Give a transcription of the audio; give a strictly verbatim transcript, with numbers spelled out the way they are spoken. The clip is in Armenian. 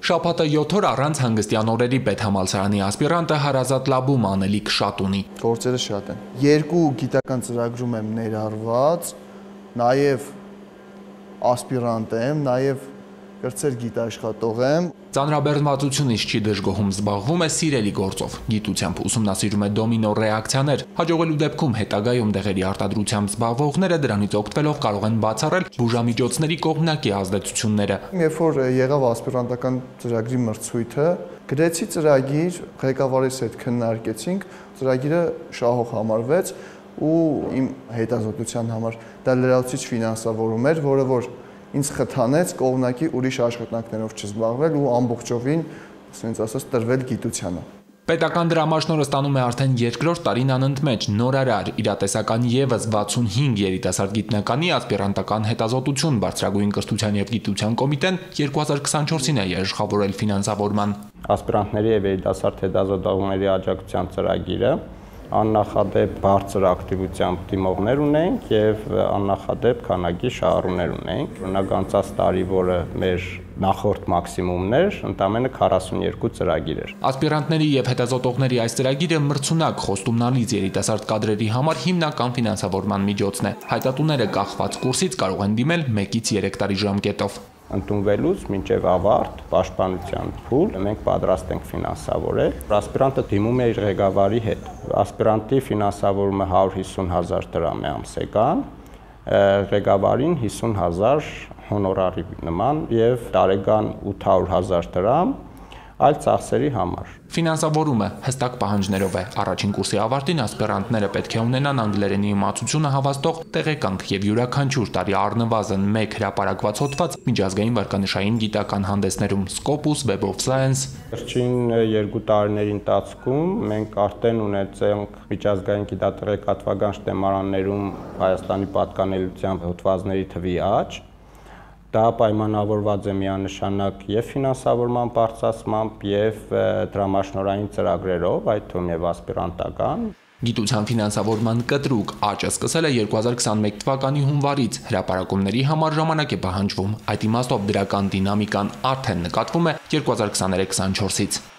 Շաբաթը յոթ օր առանց հանգստյան օրերի պետհամալսարանի ասպիրանտը Հարազատ Լաբում անելիք շատ ունի։ Գործերը շատ են։ Երկու գիտական ծրագրում եմ ներառված, նաև ասպիրանտ եմ, նաև կրտսեր գիտաշխատող եմ։ Ծանրաբեռնվածությունից չի դժգոհում, զբաղվում է սիրելի գործով, գիտությամբ ուսումնասիրում է դոմինո ռեակցիաներ, հաջողելու դեպքում հետագայում դեղերի արտադրությամբ զբաղվողները դրանից օգտվելով կարող են բացառել բուժամիջոցների կողմնակի ազդեցությունները։ Երբ որ եղավ ասպիրանտական ծրագրի մրցույթը, գրեցի ծրագիր, ղեկավարիս հետ քննարկեցինք, ծրագիրը շահող համարվեց ու իմ հետազոտության համար դա լրացուցիչ ֆինանսավորում էր, որը որ ինձ խթանեց կողմնակի ուրիշ աշխատանքներով չզբաղվել ու ամբողջովին, ասենց ասած, տրվել գիտությանը։ Պետական դրամաշնորհը ստանում է արդեն երկրորդ տարին անընդմեջ նորարար իրատեսական ևս վաթսունհինգ երիտասարդ գիտնականի ասպիրանտական հետազոտություն բարձրագույն կրթության և գիտության կոմիտեն երկու հազար քսանչորսին է երաշխավորել ֆինանսավորման։ Ասպիրանտների և երիտասարդ հետազոտողների աջակցության ծրագիրը աննախադեպ բարձր ակտիվությամբ դիմողներ ունենք և աննախադեպ քանակի շահառուներ ունենք։ Օրինակ անցած տարի, որը մեր նախորդ մաքսիմումն էր, ընդամենը քառասունյոթ ծրագիր էր։ Ասպիրանտների և հետազոտողների այս ծրագիրը մրցունակ խոստումնալից երիտասարդ կադրերի համար հիմնական ֆինանսավորման միջոցն է։ Հայտատուները կախված կուրսից կարող են դիմել մեկից երեք տարի ժամկետով։ Ընդունվելուց մինչև ավարտ պաշտպանության փուլ մենք պատրաստ ենք ֆինանսավորել։ Ասպիրանտը դիմում է իր ղեկավարի հետ։ Ասպիրանտի ֆինանսավորումը հարյուր հիսուն հազար դրամ է ամսական, ղեկավարին հիսուն հազար հոնորարի նման և տարեկան ութ հարյուր հազար դրամ այլ ծախսերի համար։ Ֆինանսավորումը հստակ պահանջներով է։ Առաջին կուրսի ավարտին ասպիրանտները պետք է ունենան անգլերենի իմացությունը հավաստող տեղեկանք և յուրաքանչյուր տարի առնվազն մեկ հրապարակված հոդված միջազգային վարկանշային գիտական հանդեսներում Scopus, Web of Science։ Վերջին երկու տարիների ընթացքում մենք արդեն ունեցենք միջազգային գիտատեղեկատվական շտեմարաններում Հայաստանի պատկանելիության հոդվածների թվի աճ։ Դա պայմանավորված է միանշանակ և ֆինանսավորման բարձրացմամբ, և դրամաշնորհային ծրագրերով, այդ թվում և ասպիրանտական։ Գիտության ֆինանսավորման կտրուկ աճը սկսել է երկու հազար քսանմեկ թվականի հունվարից, հրապարակումների համար ժամանակ է պահանջվում, այդ իմաստով դրական դինամիկան արդեն նկատվում է երկու հազար քսաներեք քսանչորսից։